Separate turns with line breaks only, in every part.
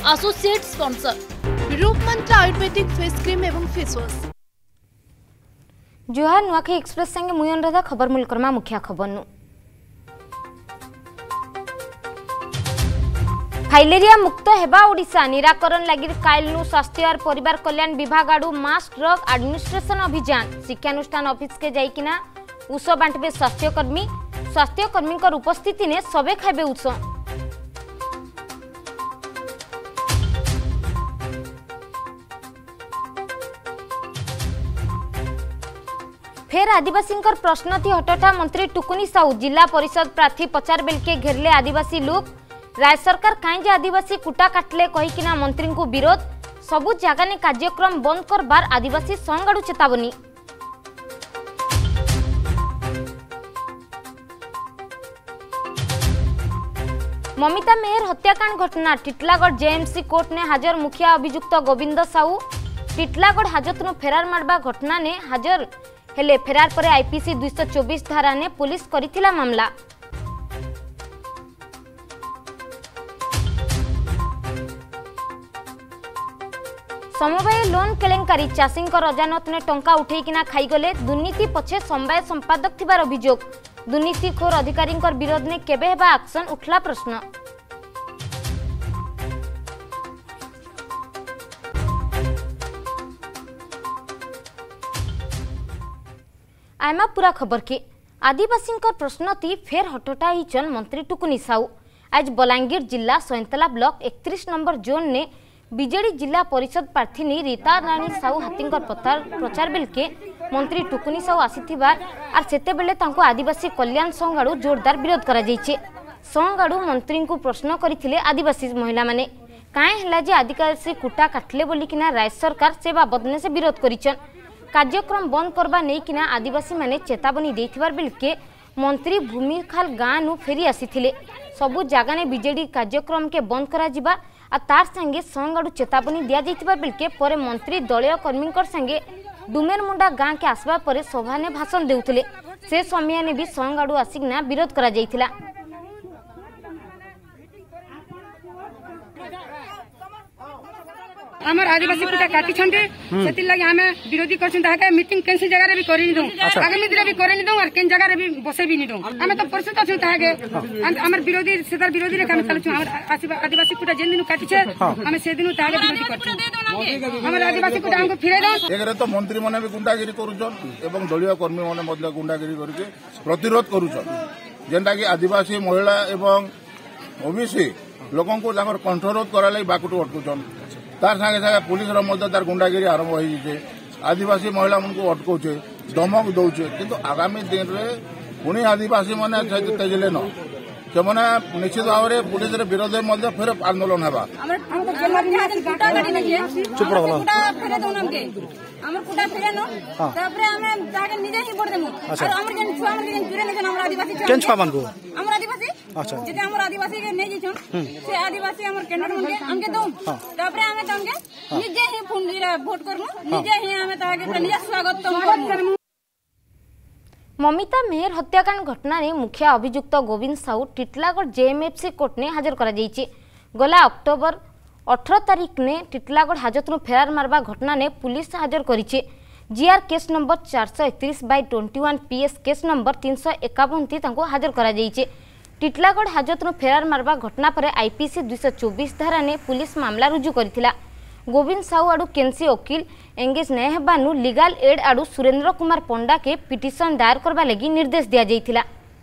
Associate sponsor Roopmantra ayurvedic face cream एवं face wash.
जोहार Nuakhai express संगे मुई अनुराधा खबर मूल करमा मुख्य खबर नु फाइलेरिया मुक्त हेबा ओडिशा निराकरण लागि काइलनु स्वास्थ्य और परिवार कल्याण विभाग आडू मास ड्रग एडमिनिस्ट्रेशन अभियान शिक्षानुष्ठान ऑफिस के जाइकिना उस बांटबे स्वास्थ्य कर्मी उपस्थिति ने सबे खाइबे उस। फेर आदिवासी प्रश्न थी हटटा मंत्री टुकुनी साहू जिला परिषद प्रार्थी पचार बेल के घेरले आदिवासी लोग राज्य सरकार कहीं आदिवासी कुटा काटले कहीकिना मंत्री को विरोध सबु जगह ने कार्यक्रम बंद करबार आदिवासी संघ आडू चेतावनी। ममिता मेहर हत्याकांड घटना टिटलागढ़ जेएमसी कोर्ट ने हाजर मुखिया अभियुक्त गोविंद साहू टिटलागढ़ हाजतनु फेरार मारबा घटना ने हाजर हेले फेरार पर आईपीसी 224 धारा ने पुलिस करिथिला मामला। समवाय लोन केलेंकारी चाषी अजानत ने टंका उठेकिना खाईगले दुर्नीति पछे समवाय संपादक थिबार अभियोग दुर्नीतिखोर अधिकारी विरोध ने केबे हेबा एक्शन उठला प्रश्न। आयमा पूरा खबर के आदिवासी प्रश्न थी फेर हटटा हिचन मंत्री टुकुनी साहू आज बलांगीर जिला सैंतला ब्लॉक 31 नंबर जोन ने बीजेडी जिला परिषद प्रार्थी रीता राणी साहू हाथी प्रचार बेल के मंत्री टुकुनी साहू आसीथिबार आर सेते बेले तांको आदिवासी कल्याण संघ आडू जोरदार विरोध करा जायछे। संघ आडू मंत्री को प्रश्न करथिले आदिवासी महिला माने काहे हला जे आदिवासी कुटा काटले बोलिकिना राज्य सरकार से बाबद ने से विरोध करिछन कार्यक्रम बंद करबा नै किना आदिवासी माने चेतावनी देथिबार बेल के मंत्री भूमिखाल गाँ नु फेरी आसीथिले सबु जगह ने बीजेडी कार्यक्रम के बंद करा जिबा आ तार संगे संघ आडू चेतावनी दिया जाइतिबा बेल के परे मंत्री दलीय कर्मी संगे डुमेरमुंडा गाँ के आसबा परे सभा ने भाषण देउथिले से समय ने भी संघ आडू आसिकना विरोध करा जाइतिला।
आमर आदिवासी कुटा काटी छंटे सेति लागि हमें विरोधी करछन ताके मीटिंग कैंसिल जगह रे भी करि दउ आगामी दिन भी करि दउ और केन जगह रे भी बसे भी नि दउ हमें तो परिस्थिति अछि ताके हमर विरोधी सेदार विरोधी रे काम चलछु हमर आदिवासी कुटा जेन दिन काटी छे हमें से दिन ताके विरोधी करछु हमर आदिवासी कुटा हमको फिरे दउ
एगरे तो मंत्री माने भी गुंडागिरी करूछन एवं दलीय कर्मी माने मधला गुंडागिरी करके प्रतिरोध करूछन जेंटा कि आदिवासी महिला एवं ओबीसी लोगों को जाकर कंठरोध करा लई बाकुटो अटकुछन तार संगे संगे पुलिस तार गुंडागिरी आरंभ हो आदिवासी महिला मन को अटकाउे धमक दौचे किंतु आगामी दिन में पुणी आदिवासी मैंने तेजले न से निश्चित भाव में पुलिस विरोध में फिर आंदोलन है
जेते हमर आदिवासी के नै जेछन से आदिवासी हमर केंद्र में हमके दउ तबरे हमें तंगे निजे ही फुंडीरा वोट करमु निजे ही हमें ताके निजे स्वागत करमु।
ममिता मेहर हत्याकांड घटना ने मुख्य अभियुक्त गोविंद साहू टिटलागढ़ जेएमएफसी कोर्ट ने हाजर करा जायछि। गला अक्टोबर 18 तारीख ने टिटलागढ़ हाजतनु फेरार मारबा घटना ने पुलिस हाजर करिछि। GR case number 431/21 PS case number 351 थी तांको हाजर करा जायछि। टिटलागढ़ हाजतनु फेरार मारबा घटना पर आईपीसी 224 धारा ने पुलिस मामला रुजु करथिला। गोविंद साहू आडू केंसी वकील एंगेज नै हेबानु लीगल एड आडू सुरेंद्र कुमार पंडा के पिटिशन दायर करबा लगी निर्देश दिया जायथिला।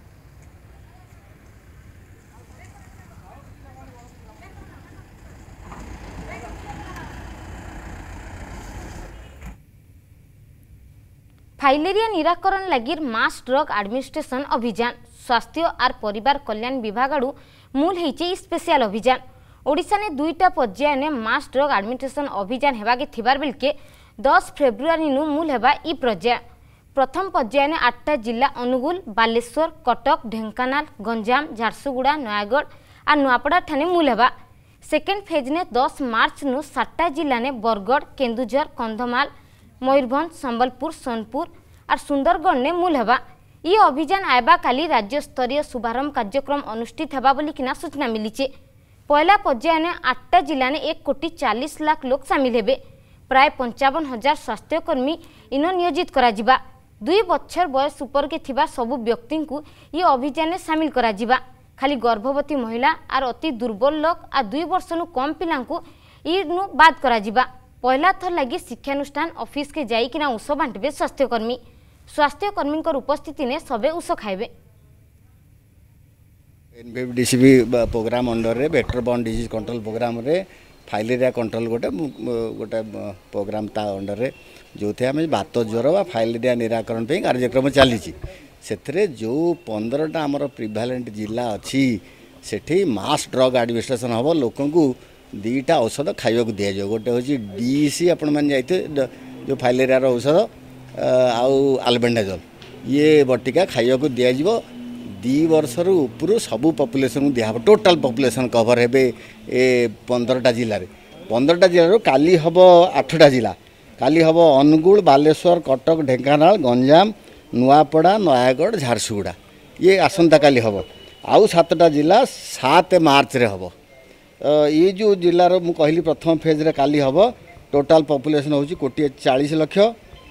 फाइलेरिया निराकरण लगी मास ड्रग एडमिनिस्ट्रेशन अभियान स्वास्थ्य और परिवार कल्याण विभाग आडू मूल होइचे स्पेशल अभियान ओडिशा ने 2टा पर्याय ने मास ड्रग एडमिनिस्ट्रेशन अभियान हेबा के थिबार बेल के 10 फेब्रुआरी नु मूल हेबा ई पर्याय प्रथम पर्याय ने 8टा जिला अनुगुल बालेश्वर कटक ढेंकानाल गंजाम झारसुगुड़ा नयागढ़ और नुआपड़ा ठाने मूल हेबा। सेकेंड फेज ने 10 मार्च नु 7टा जिला ने बरगढ़ केन्दुझर कंधमाल मयूरभंज संबलपुर सोनपुर और सुंदरगढ़ ने मूल हेबा। ये अभियान आयबा काली राज्य स्तरीय शुभारंभ कार्यक्रम अनुष्ठित हेबा बोली किना सूचना मिली। पहला पर्याय ने 8टा जिला ने 1,40,00,000 लोग सामिल हेबे। प्राय 55,000 स्वास्थ्यकर्मी इन नियोजित करा जिबा। 2 बछर बयस ऊपर के थिबा सबु व्यक्ति को ये अभियान में सामिल करा जिबा। खाली गर्भवती महिला और अति दुर्बल लोक आ 2 वर्ष नु कम पिला नु बाद करा जिबा। पहला थर लगी शिक्षानुष्ठान ऑफिस के जाइकिना उष बांटबे स्वास्थ्यकर्मी उपस्थिति ने सबे उष खाइबे।
एनपीडीसीबी प्रोग्राम अंडर रे vector borne disease control programme रे फाइलेरिया कंट्रोल गोटे प्रोग्राम ता अंडर रे जो थे आम बात ज्वर व फाइलेरिया निराकरण पे कार्यक्रम चली से जो 15टा आमर प्रिभालेंट जिला अच्छी सेठी मास ड्रग एडमिनिस्ट्रेशन हम लोक को 2टा औषध खाइबा दि जाए। गोटे हूँ डीसी आपण मैंने जाइए जो फाइलेरिया औषध आउ आल्बेंडाजोल ये बटिका खाइबा दि जाए। 2 वर्ष ऊपर सबू पॉपुलेशन दिया टोटाल पॉपुलेशन कवर हे 15टा जिले में 15टा जिले काली हम 8टा जिला काली हम अनुगुल बालेश्वर कटक ढेंकानाल गंजाम नुआपड़ा नयागढ़ झारसुगुड़ा ये आसंता काली हम आउ 7टा जिला 7 मार्च रे हम। ये जो जिलार मु कहली प्रथम फेज रे काली हम टोटाल पॉपुलेशन हूँ 1,40,00,000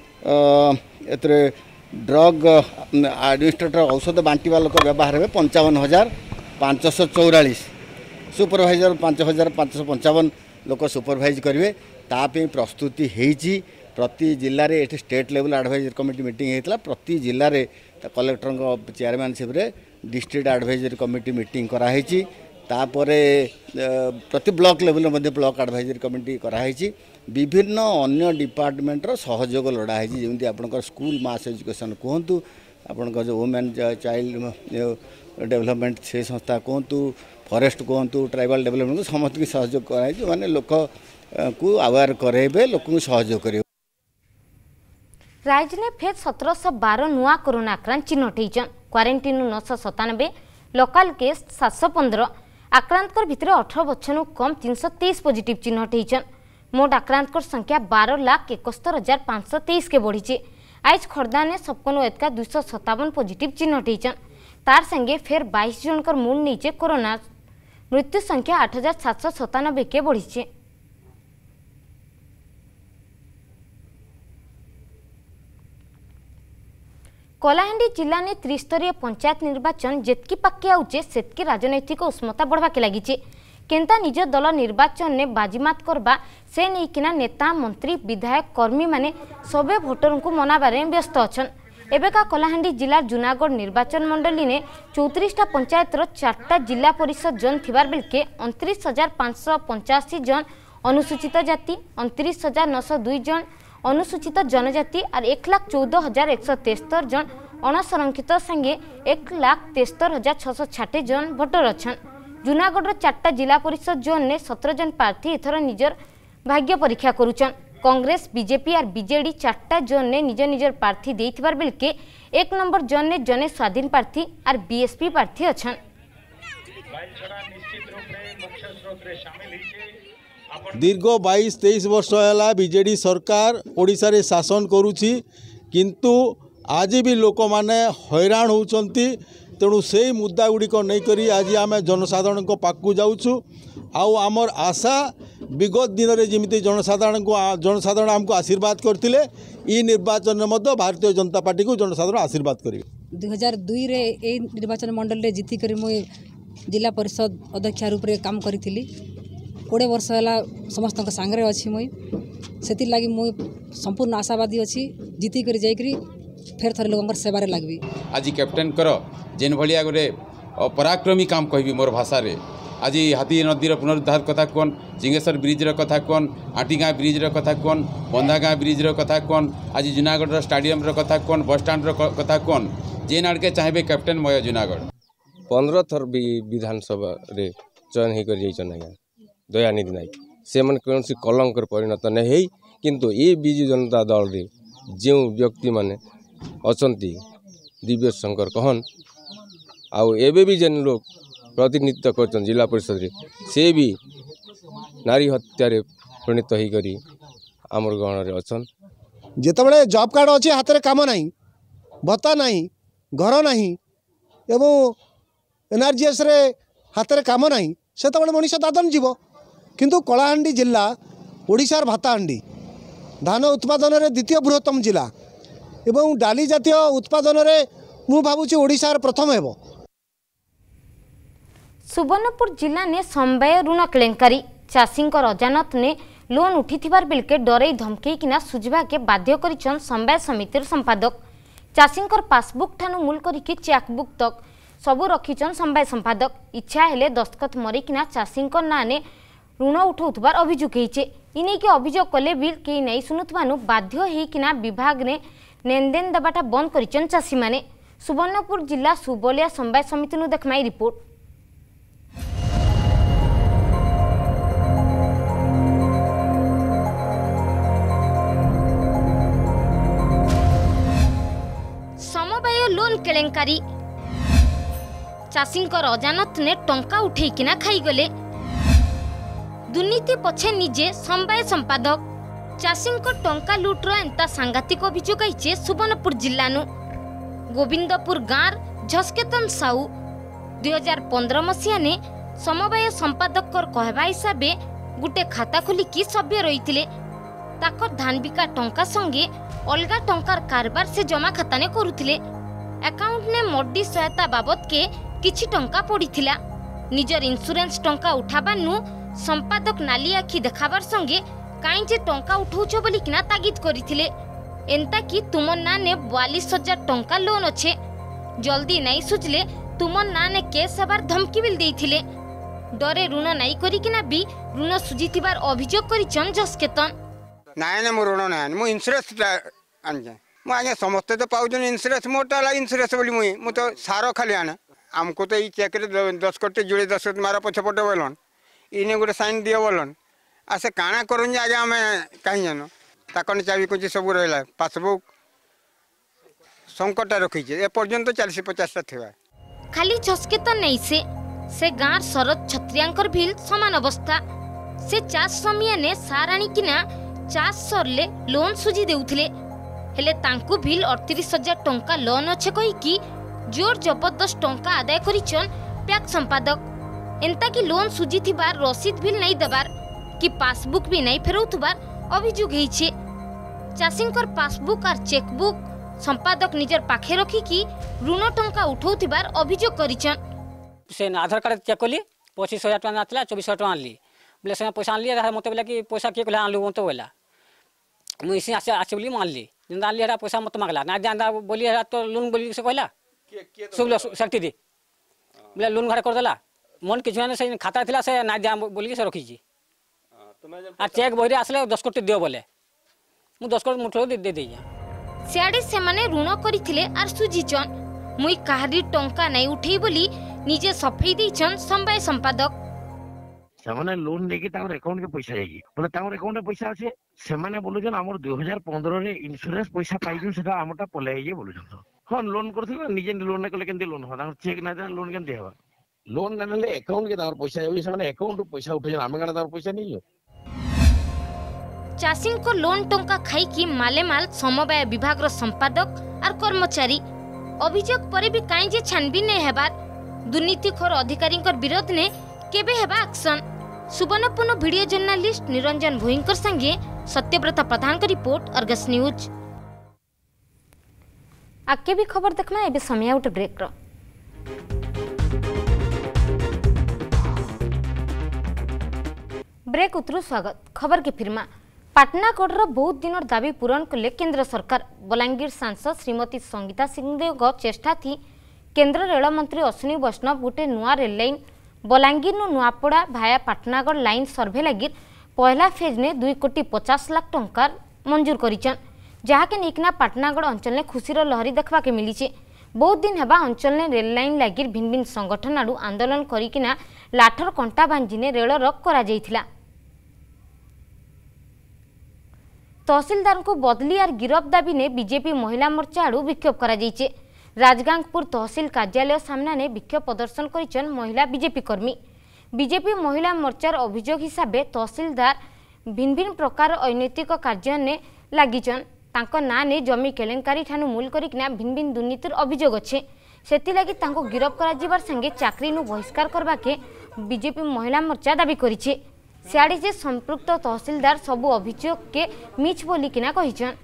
एतरे ड्रग एडमिनिस्ट्रेटर औषध बांटिवा लोक व्यवहार में 55,544 सुपरभाइजर 5,555 लोक सुपरभाइज करेंगे। ताप प्रस्तुति होती प्रति जिले में ये state level advisory committee meeting होता प्रति जिले में कलेक्टर चेयरमैनशिप रे डिस्ट्रिक्ट एडवाइजरी कमिटी मीटिंग कराई तापरे प्रति ब्लॉक लेवल में ब्लॉक एडवाइजरी कमिटी कराई विभिन्न अन्य डिपार्टमेंट सहयोग लड़ाई जमी आपंकर स्कूल मास एजुकेशन कहतु आपंकर जो वुमेन चाइल्ड डेवलपमेंट से संस्था कहतु फॉरेस्ट कहतु ट्राइबल डेवलपमेंट को समस्त की सहयोग कराई माने लोक को अवेयर करेबे लोक को सहयोग करे।
राज्य ने फेर 1712 नुआ कोरोना आक्रांत चिन्हट होइछन। क्वारंटाइन 997 लोकल केस 715 आक्रांतकर भितर 18 वर्ष कम 323 पॉजिटिव चिन्हट होइछन। मोट आक्रांतकर संख्या 12,71,523 के बढ़ी। आज खोर्धा ने सबकनु एतका 257 पॉजिटिव चिन्हट होइछन। तार संगे फेर 22 जनकर मूल नीचे कोरोना मृत्यु संख्या 8,797 के बढ़ी। कलाहांडी जिला ने त्रिस्तरीय पंचायत निर्वाचन जेतकी पाके आउचे सेतकी राजनैतिक उष्मता बढ़वा के लगी। केंता निज दल निर्वाचन ने बाजीमात करबा से नहींकिना नेता मंत्री विधायक कर्मी माने सबे भोटर को मनाबारे व्यस्त अछन। एबेका कलाहांडी जिला जूनागढ़ निर्वाचन मंडली ने 34टा पंचायत 4टा जिला परिषद जन थिबार बेलके 29,585 जन अनुसूचित जाति 29,902 जन अनुसूचित जनजाति और 1,14,173 जन अणसंरक्षित संगे 1,73,660 जन भोटर अछन। जूनागढ़ 4टा जिला परिषद जोन ने 17 जन प्रार्थी एथर निजर भाग्य परीक्षा करुचन। कांग्रेस बीजेपी और बीजेडी 4टा जोन ने निज निजर प्रार्थी देथिबार बेलके 1 नंबर जोन ने जने स्वाधीन प्रार्थी और बीएसपी प्रार्थी अछन।
दीर्घ 22-23 वर्ष है बीजेडी सरकार ओडिशा रे शासन करुछि किंतु आज भी लोक माने हैरान होउचंती। तेणु से मुद्दा गुड़िक नहीं करी आज आम जनसाधारण को पाकू जाऊँ आउ आमर आशा विगत दिन में जमी जनसाधारण आमको आशीर्वाद करते ई निर्वाचन में भारतीय जनता पार्टी को जनसाधारण आशीर्वाद करेंगे।
2002 रे ए निर्वाचन मंडल रे जीती कर मुई जिला परिषद अध्यक्ष रूप में काम करी 20 वर्ष है समस्त सांगे अच्छी मुई से लगी मुई संपूर्ण आशावादी अच्छी जीती कर जाकरी फेर थरे लोगों सेवारे लगबी।
आज कैप्टेन कर जेन भलिया गोटे पराक्रमी काम कहबी मोर भाषा रे आज हाथी नदीर पुनरुद्धार कथा कौन चिंगेश्वर ब्रिजर कथा कौन आटीगाँ ब्रिजर कथा कौन बंधागाँ ब्रिजर कथा कौन आज जूनागढ़ स्टाडियम कथा कौन बस स्टाण्ड कथा कौन जेन आड़के चाहे कैप्टेन मय जूनागढ़
15 थर विधानसभा रे चयन होकर आज्ञा दयानिधि नायक से मन कौन कलंकर परिणत नहीं किंतु ये विजु जनता दल रे जो व्यक्ति माने अचंती दिव्य शंकर कहन आउ एबे भी जेन लोग प्रतिनिधित्व कर जिला परिषद रे से भी नारी हत्या रे परिणत ही करी आमर गण रे अछन।
जेतबेले जॉब कार्ड अच्छे हाथ में काम नहीं भत्ता नहीं घर नहीं एवं एनआरजीएस रे हाथ में काम नहीं सेतबेले मनीष दादन जीव किंतु कलाहांडी जिला ओडिशार भाताहांडी धान उत्पादन रे द्वितीय बृहत्तम जिला एवं डाली जातीय उत्पादन रे मु भाबुची ओडिशार प्रथम हेबो।
सुवर्णपुर जिला ने समवाय ऋण केलेंकारी चाषी अजानत ने लोन उठी बिलके डरई धमकई किना सुझवा के बाध्य करिछन समवाय समितिर संपादक। चाषी पासबुक ठानु मूल करिके चेकबुक तक सबू रखिछन समवाय संपादक। इच्छा हेले दस्तखत मरिकिना चाषी नाने ऋण उठाउथबार अभियोग होइछे। इने के अभियोग कले बिल के नै सुनुथबानु बाध्य हेकिना विभाग ने लेनदेन दबाटा बंद करिछन चाषी माने। सुवर्णपुर जिला सुबलिया समवाय समिति नु देखमाई रिपोर्ट। समवाय लोन केलेंकारी चाषी अजानत ने टंका उठेकिना खाईगले। दुर्नीति पछे निजे समवाय संपादक चाषी टंका लुट्र एंता सांघातिक अभियोग आइछे सुवर्णपुर जिल्लानु। गोविंदपुर गाँर झस्केतन साहू 2015 मसीहा ने समवाय संपादक कहवा हिसाब गुटे खाता खोलिकी सभ्य रही ताकर धान बिका टंका संगे अलगा टंकार कारबार से जमा खाता ने करुथिले। अकाउंट ने मड्डी सहायता बाबद के किछि टंका पड़ीथिला। निजर इंश्योरेंस टंका उठाबानु संपादक नाली आखि देखाबार संगे काई जे टंका उठाउछ बोली किना तागिद करिथिले। एंता कि तुमर ना ने 42,000 टंका लोन अच्छे जल्दी नहीं सुझले तुमर ना ने केस हबार धमकी बिल देइथिले। डरे ऋण नहीं करिकिना भी ऋण सुझिथिबार अभियोग करिछन झस्केतन।
नाय ना मो ऋण ना मो इंश्योरेंस आनजे मो आगे समस्त तो पाउजन इंश्योरेंस मोटा इंश्योरेंस बोली मु तो सारो खाली आने हमको तो ई चेक रे 10 कोटी जुड़े 10 मारा पछपटे बोलन इने गोटे साइन दियो बोलन आसे काना करूँ आगे आम कहीं जान ताकन चाबी कुछ सब रहा पासबुक संकटा रखीचे एपर्यंत 40-50 था
खाली झस्केतन नहीं से गाँव शरद छत्रियांकर भी समान अवस्था। से चाष समिया ने साराणी किना चाष सरले लोन सुझी देउथिले हेले तांकु भी 38,000 टंका लोन अच्छे कहीकि जोर जबरदस्त टंका आदाय करिछन पैक संपादक। एंता कि लोन सुझी थिबार रसीद भी नहीं दबार कि पासबुक भी नहीं फेरौथबार अभियोग होइछे। चाषींकर पासबुक और चेकबुक संपादक निजर पाखे रखिकी ऋण टंका उठाउथिबार अभियोग करिछन।
से आधार कार्ड चेक कली 25,000 टका नाथला 24,000 टका आनली बोले से पैसा आनली मत बोला कि पैसा किए कहला आनलु तो बोला मुझे आसे बोली मानली जिंदा आनली हरा पैसा मत मांगला ना जाना बोली हरा तो लोन बोली से कहला सब शक्ति दे बोले लोन घर कर देला मन किछ से खाता थिला से ना जा बोली से रखी आ चेक बहिरे आसले 10 कोटी दियो बोले मु 10 कोटी मुठो दे दे
सियाडे से माने ऋण करिथिले आर सुजिचन मुई काहरी टंका नहीं उठेई बोली निजे सफेई देइछन समवाय संपादक।
सेमाने लोन लेके तार अकाउंट के पैसा जाई बोले तार अकाउंट में पैसा আছে सेमाने बोलुजन हमर 2015 रे इंश्योरेंस पैसा पाइजु सेटा हमटा पले जे बोलुजन हां लोन करथिबा निजे लोन न कले केंदी लोन हो चेक ना दे लोन केंदी हेबा लोन न ले अकाउंट के तार पैसा जाई सेमाने अकाउंट पैसा उठे हम गाना तार पैसा नहीं
चाषी को लोन टंका खाई कि मालेमाल समवाय विभाग संपादक और कर्मचारी अभियोग पर भी कहीं जे छानबीन नहीं हेबार दुर्नीतिखोर अधिकारी विरोध ने केबे हेबा action. Subarnapur video journalist Niranjan Bhoinkar संगे सत्यव्रत प्रधान का रिपोर्ट अर्गस न्यूज। आगे भी खबर देखना एबे समय आउट ब्रेक रो। ब्रेक उतरु स्वागत खबर के फिरमा पाटनागढ़ बहुत दिन दाबी पूरण कले केंद्र सरकार। बलांगीर सांसद श्रीमती संगीता सिंहदेव चेष्टा थी केंद्र रेल मंत्री अश्विनी वैष्णव गोटे नुआ रेल लाइन बलांगीर नुआपड़ा भाया पाटनागढ़ लाइन सर्भे लगी पहला फेज ने 2,50 लाख टंका मंजूर करिछन जहाँके नेकिना पाटनागढ़ अंचल ने खुशीर लहरी देखा के मिली। बहुत दिन हेबा अंचल ने रेल लाइन लगी भिन्न भिन्न संगठन आड़ू आंदोलन करिकिना लाठर कंटा बांझी ने रेल रक करा जायथिला। तहसीलदार को बदली और गिरफ दाबी ने बीजेपी महिला मोर्चा आड़ू विक्षोभ करा जायछे। राजगांगपुर तहसील कार्यालय सामना ने विक्षोभ प्रदर्शन करिछन महिला बीजेपी कर्मी। बीजेपी महिला मोर्चार अभियोग हिसाब तहसीलदार भिन्न भिन्न प्रकार अनैतिक कार्य ने लागिछन तांको ना ने जमी केलेंकारी ठानु मूल करिकिना भिन्न भिन्न दुर्नीतिर अभियोग अच्छे सेतिलागि तांको गिरफ करा जिबार संगे चाकरी नु बहिष्कार करबा के बीजेपी महिला मोर्चा दाबी करिछि। सियाड़ी जे संपृक्त तहसीलदार सबु अभियोग के मिछ बोली किना कहिछन।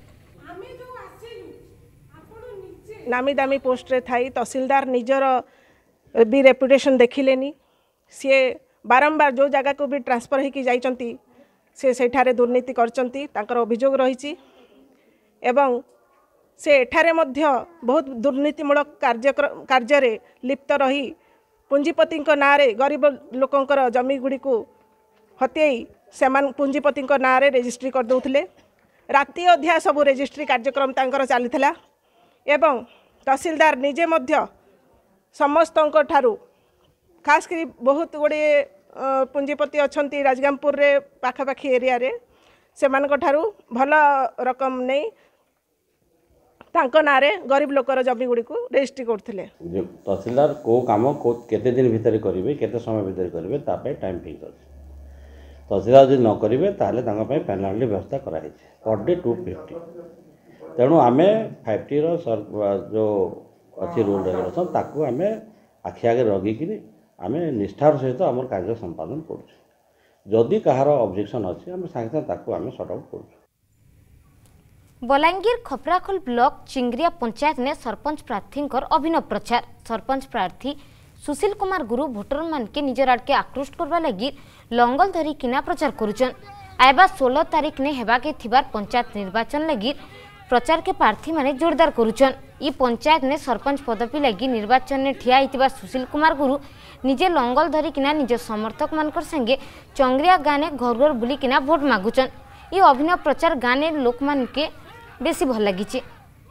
नामी दामी पोस्ट रे थाई तहसीलदार निजर भी रेपुटेशन देखिलेनी। सी बारंबार जो जगह को भी ट्रांसफर होकर जाइचंती से सेठारे दुर्नीति करचंती तांकर अभियोग रहिछि एवं से एठारे मध्य बहुत दुर्नीतिमूलक कार्य लिप्त रही पुंजीपति नारे गरीब लोकंकर जमी गुड़ी को हत्यई से पुंजीपति नारे रेजिस्ट्री कर दउथिले। राति अध्या सब रेजिस्ट्री कार्यक्रम तांकर चलीथिला एवं तहसीलदार निजे मध्य समस्तंक ठारू खास करी बहुत गुड़े पुंजीपति अच्छी राजगामपुर रे पाखापाखी एरिया रे सेमानक ठारू भल रकम नहीं तांको नारे गरीब लोकर जमी गुड़ी को रेजिस्ट्री करथिले।
तहसीलदार को काम को केते दिन भितर करेंगे केते समय भितर करेंगे तापे टाइम फिक्स अच्छे। तहसीलदार जो न करेंगे ताहले तांको पे पेनाल्टी व्यवस्था कराई पर डे 250। तेणु आम 50 जो अच्छी रूल रेगुलेशन ताकू आम आखि आगे रगिकी आम निष्ठार सहित आम कार्य संपादन करुँ। कहार ऑब्जेक्शन अच्छे आम सागे सागे ताकू आम सॉर्ट आउट करूँ।
बलांगीर खपराखोल ब्लॉक चिंगरिया पंचायत ने सरपंच प्रार्थी अभिनव प्रचार। सरपंच प्रार्थी सुशील कुमार गुरु भोटर मान के निजर आड़ के आकृष्ट करवा लगी लंगल धरी किना प्रचार करुचन। आयबा 16 तारीख ने हेबा के थिबार पंचायत निर्वाचन लगी प्रचार के प्रार्थी माने जोरदार करुचन। ई पंचायत ने सरपंच पदवी लगी निर्वाचन में ठिया हितिबा सुशील कुमार गुरु निजे लंगल धरी किना निज समर्थक मानकर संगे चंगरिया गाँ ने घर घर बुली किना भोट मागुचन। ई अभिनव प्रचार गाँ ने लोक मान के बेसी भल लगी।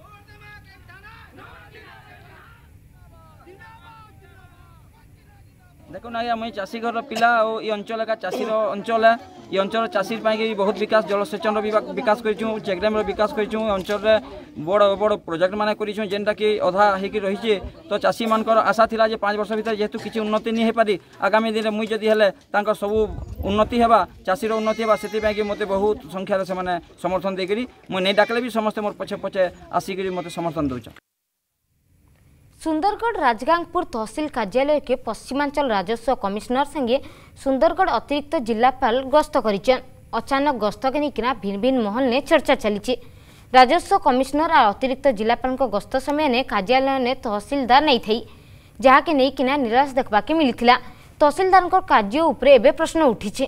देखो ना मुई चाषी घर पिला और ये अंचल का चाषी अंचल है। ये अंचल चाषी बहुत विकास जलसेचन विकास करूँ चेकडेम विकास करूँ अंचल बड़ बड़ प्रोजेक्ट मान करूँ जेनटा कि अधा होकर रही। तो चाषी मान आशा थिला जे 5 वर्ष भीतर जेहेतु किसी उन्नति नहीं हो पारी आगामी दिन मुई जदि हेले तांकर सबू उन्नति हेबा चाषीर उन्नति हेबा सेति कि मते बहुत संख्यार से माने समर्थन देकरी मुई नहीं डाकले भी समस्त मोर पछे पछे आसिक मते समर्थन दउछ।
सुंदरगढ़ राजगांगपुर तहसील कार्यालय के पश्चिमांचल राजस्व कमिश्नर संगे सुंदरगढ़ अतिरिक्त जिलापाल गस्त करिचन। अचानक गस्त के निकिना भिन्न भिन्न महल ने चर्चा चली। राजस्व कमिश्नर और अतिरिक्त जिलापाल गस्त समय ने कार्यालय ने तहसीलदार नहीं थी जहाँ के नहीं किना निराश देखा के मिली। तहसीलदार कार्य उपरे एबे प्रश्न उठी।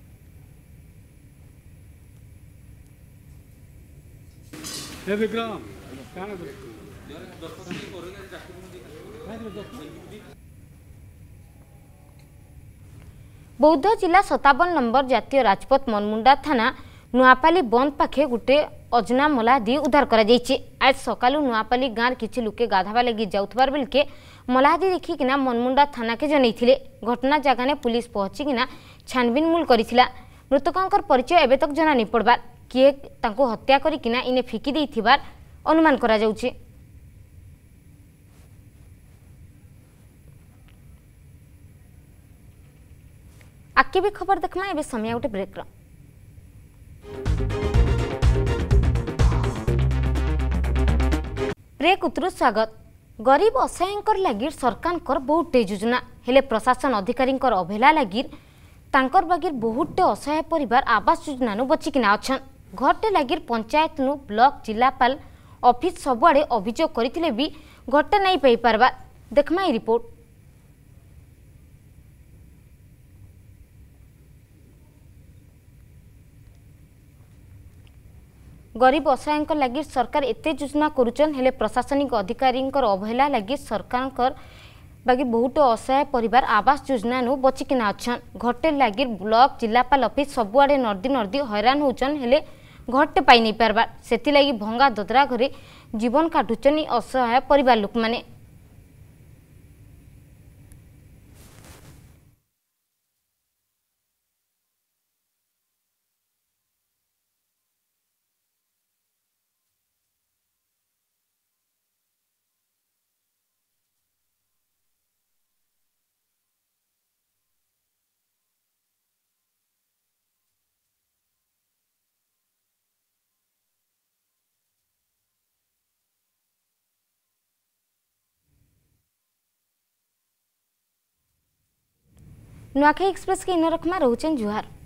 बौद्ध जिला 57 नंबर जातीय राजपथ मनमुंडा थाना नुआपाली बंद पाखे गोटे अजना मलादी उद्धार करा जायछि। आज सकालू नुआपाली गाँव किछि लोके गाधावा लगी जाउथबार बेलके मलादी देखिकिना मनमुंडा थाना के जनैथिले। घटना जगह ने पुलिस पहुंचिकिना छानबीन मूल करिथिला। मृतकंकर परिचय एबे तक जना नहीं पड़बार किए तांको हत्या करिकिना इने फिकी देइथिबार अनुमान करा जाउछि। आके भी खबर देखमा एबे समय उठे ब्रेक रा। ब्रेक उतरु स्वागत। गरीब असहायकर लगी सरकार बहुत योजना हेले प्रशासन अधिकारी अवहेला लगी तांकर बागिर बहुत असहाय परिवार आवास योजना नु बचिकिना अछन। घरटे लगी पंचायत नु ब्लॉक जिलापाल ऑफिस सबुआड़े अभियोग करथिले भी घरटे नहीं पाई पारबा। देखमा ई रिपोर्ट। गरीब असहाय लगी सरकार एते योजना करुचन हेले प्रशासनिक अधिकारी अवहेला लगी सरकार बाकी बहुत असहाय परिवार आवास योजना नु बचिकिना अछन। घरटे लगी ब्लॉक जिलापाल ऑफिस सबुआड़े नर्दी नर्दी हैरान होचन हेले घरटे पाई नहीं पारबार सेति लगी भंगा ददरा घरे जीवन काटुचन असहाय परिवार लोक माने। नुआखाई एक्सप्रेस के इन रखमा रोचन जुहार।